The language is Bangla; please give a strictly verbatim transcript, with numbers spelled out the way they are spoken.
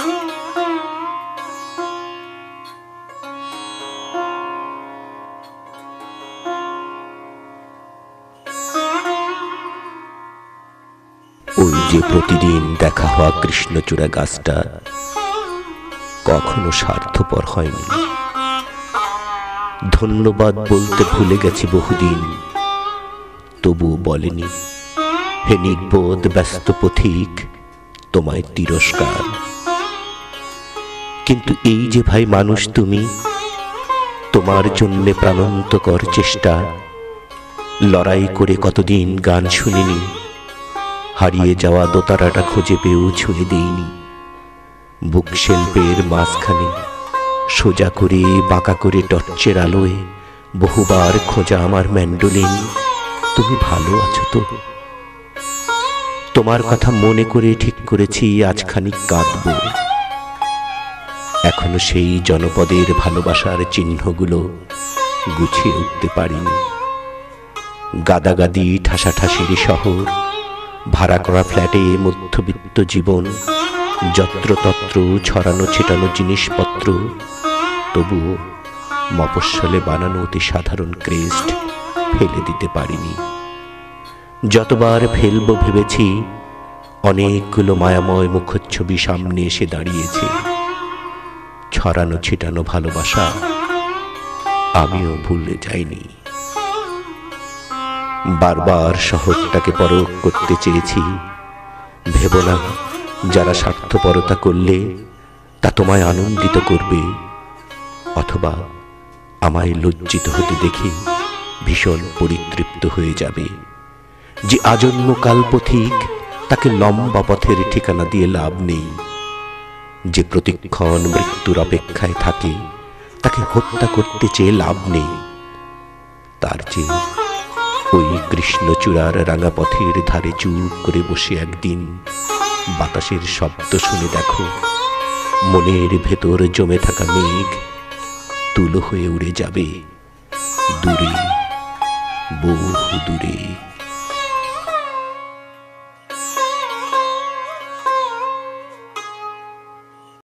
ওই যে প্রতিদিন দেখা হওয়া কৃষ্ণচূড়া গাছটা কখনো স্বার্থপর হয়নি। ধন্যবাদ বলতে ভুলে গেছি বহুদিন, তবুও বলেনি হে নির্বোধ ব্যস্ত পথিক, তোমায় তিরস্কার। কিন্তু এই যে ভাই মানুষ তুমি, তোমার জন্যে প্রাণান্তকর চেষ্টা, লড়াই করে কতদিন গান শুনিনি, হারিয়ে যাওয়া দোতারাটা খুঁজে পেয়েও ছুঁয়ে দেইনি। বুকশেল্পের মাঝখানে সোজা করে বাঁকা করে টর্চের আলোয় বহুবার খোঁজা আমার ম্যান্ডোলিন, তুমি ভালো আছো তো? তোমার কথা মনে করে ঠিক করেছি আজ খানিক কাঁদব। এখনো সেই জনপদের ভালোবাসার চিহ্নগুলো গুছিয়ে উঠতে পারিনি। গাদাগাদি ঠাসাঠাসির শহর, ভাড়া করা ফ্ল্যাটে মধ্যবিত্ত জীবন, যত্রতত্র ছড়ানো ছিটানো জিনিসপত্র, তবুও মফস্বলে বানানো অতি সাধারণ ক্রেস্ট ফেলে দিতে পারিনি। যতবার ফেলবো ভেবেছি, অনেকগুলো মায়াময় মুখচ্ছবি সামনে এসে দাঁড়িয়েছে। ছড়ানো ছিটানো ভালোবাসা আমিও ভুলে যাইনি। বারবার শহরটাকে পরখ করতে চেয়েছি, ভেবো না যারা স্বার্থপরতা করলে তা তোমায় আনন্দিত করবে, অথবা আমায় লজ্জিত হতে দেখে ভীষণ পরিতৃপ্ত হয়ে যাবে। যে আজন্ম কালপথিক, তাকে লম্বা পথের ঠিকানা দিয়ে লাভ নেই। যে প্রতিক্ষণ মৃত্যুর অপেক্ষায় থাকে, তাকে হত্যা করতে চেয়ে লাভ নেই। তার চেয়ে ওই কৃষ্ণচূড়ার রাঙা পথের ধারে চুপ করে বসে একদিন বাতাসের শব্দ শুনে দেখো, মনের ভেতর জমে থাকা মেঘ তুলো হয়ে উড়ে যাবে দূরে, বহু দূরে।